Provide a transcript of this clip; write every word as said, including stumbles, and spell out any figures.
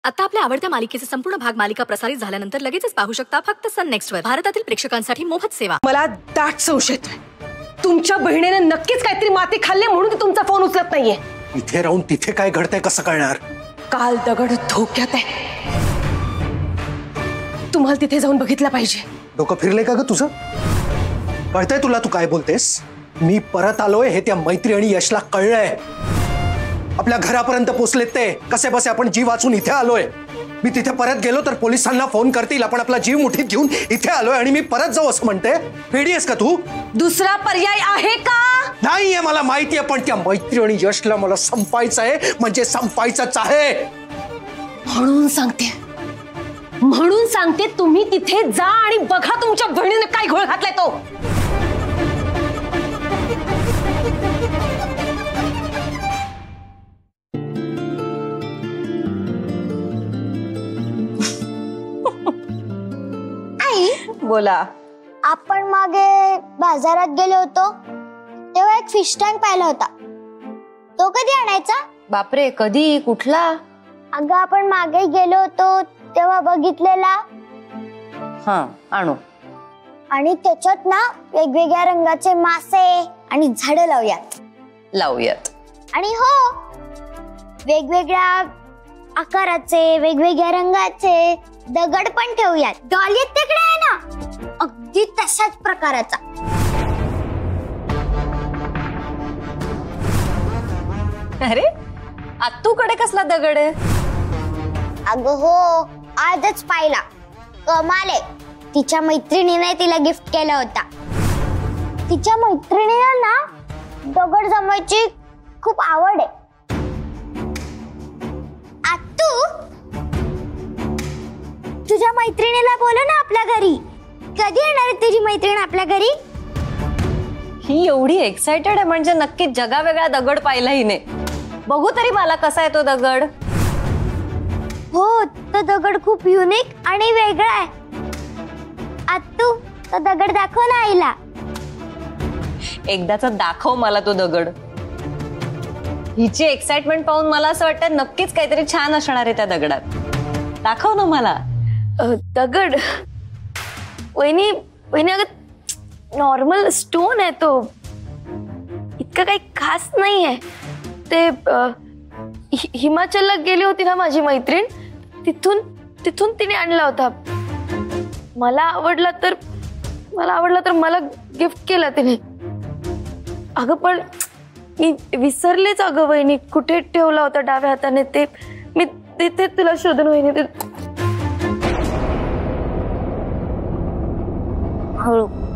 आता आपल्या आवडत्या मालिकेचे संपूर्ण भाग मालिका प्रसारित झाल्यानंतर लगेचच पाहू शकता फक्त सन नेक्स्ट वर. भारतातील प्रेक्षकांसाठी मोफत सेवा. मला दाट संशय येतोय तुमच्या बहिणीने नक्कीच काहीतरी माती खाल्ली म्हणून ती तुमचा फोन उचलत नाहीये. इथे राहून तिथे काय घडतंय कसं कळणार? काल दगड धोक्यात आहे, तुम्हाला तिथे जाऊन बघितलं पाहिजे. डोकं फिरले का ग तुझं? कळतंय तुला तू काय बोलतेस? मी परत आलोय हे त्या मैत्री आणि यशला कळलंय. आपल्या घरापर्यंत पोहोचलेत ते कसे बसे आपण जीव वाचून इथे आलोय. मी तिथे परत गेलो तर पोलिसांना फोन करतील. आपण आपला जीव मुठीत घेऊन इथे आलोय आणि मी परत जाऊ असं म्हणते. वेडी आहेस का तू? दुसरा पर्याय आहे का? नाहीये, मला माहिती आहे, पण त्या मैत्री आणि यशला मला संपायचं आहे म्हणजे संपायचंच आहे. म्हणून सांगते म्हणून सांगते तुम्ही तिथे जा आणि बघा तुमच्या बहिणीने काय घोळ घातलाय तो. बोला. आपण मागे बाजारात गेलो होतो तेव्हा एक फिश टँक पाहिला होता. तो कधी आणायचा? बापरे, कधी? कुठला? अगं आपण मागे गेलो होतो तेव्हा बघितलेला. हा, आणू. आणि त्याच्यात ना वेगवेगळ्या रंगाचे मासे आणि झाडं लावूयात. लावूयात. आणि हो, वेगवेगळ्या आकाराचे वेगवेगळ्या रंगाचे दगड पण ठेवूयात. डॉली तिकडे आहे ना, अगदी तशाच प्रकाराचा. अरे, आत्तूकडे कसला दगड आहे? अगं हो, आजच पाहिला. कमाल आहे. तिच्या मैत्रिणीने तिला गिफ्ट केला होता. तिच्या मैत्रिणीला ना दगड जमवायची खूप आवड आहे. आत्तू, तुझ्या मैत्रिणीला बोलव ना आपल्या घरी. कधी येणार आहे तुझी मैत्रीण आपल्या घरी? ही एवढी एक्साइटेड आहे म्हणजे नक्की जगावेगळा दगड पाहिला हिने. बघू तरी मला कसा आहे तो दगड. हो, तो दगड खूप युनिक आणि वेगळा आहे. आत्तू, तो दगड दाखव ना आईला. एकदाचा दाखव मला तो दगड. हिची एक्साइटमेंट पाहून मला असं वाटतं नक्कीच काहीतरी छान असणार आहे त्या दगडात. दाखव ना मला. दगड वहिनी वहिनी अगं नॉर्मल स्टोन आहे तो, इतकं काही खास नाही आहे. ते हि, हिमाचलला गेली होती ना माझी मैत्रीण, तिथून तिथून तिने आणला होता. मला आवडला तर मला आवडला तर मला गिफ्ट केला तिने. अगं पण मी विसरलेच अगं वहिनी, कुठे ठेवला होता डाव्या हाताने ते. मी तिथे तुला शोधून वहिनी ते. हळू